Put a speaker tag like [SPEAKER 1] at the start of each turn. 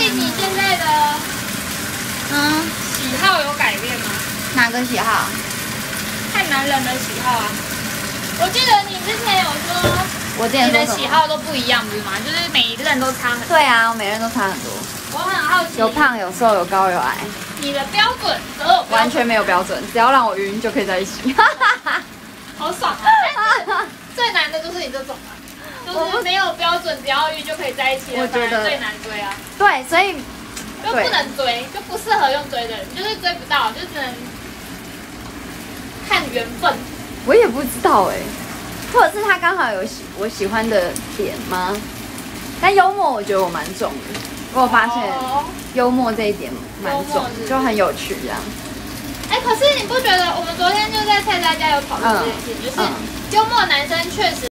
[SPEAKER 1] 你现在的喜好有改变吗？
[SPEAKER 2] 哪个喜好？
[SPEAKER 1] 看男人的喜好啊。我记得你之前有说，
[SPEAKER 2] 我之前
[SPEAKER 1] 你的喜好都不一样，不是吗？就是每一个人都差很多。
[SPEAKER 2] 对啊，我每个人都差很多。
[SPEAKER 1] 我很好奇，
[SPEAKER 2] 有胖有瘦有高有矮，
[SPEAKER 1] 你的标准择偶标准
[SPEAKER 2] 完全没有标准，只要让我晕就可以在一起。
[SPEAKER 1] 好爽啊！但是最难的就是你这种啊，就是没有标准，只要晕就可以在一起的，
[SPEAKER 2] 我觉得
[SPEAKER 1] 反而最难追啊。
[SPEAKER 2] 对，所以
[SPEAKER 1] 就不能追，就不适合用追的人，就是追不到，就只能看缘分。
[SPEAKER 2] 我也不知道哎，或者是他刚好有我喜欢的点吗？但幽默我觉得我蛮重的，我有发现幽默这一点蛮重，就很有趣这样。
[SPEAKER 1] 哎，可是你不觉得我们昨天就在菜菜家有讨论这件事情，就是幽默男生确实。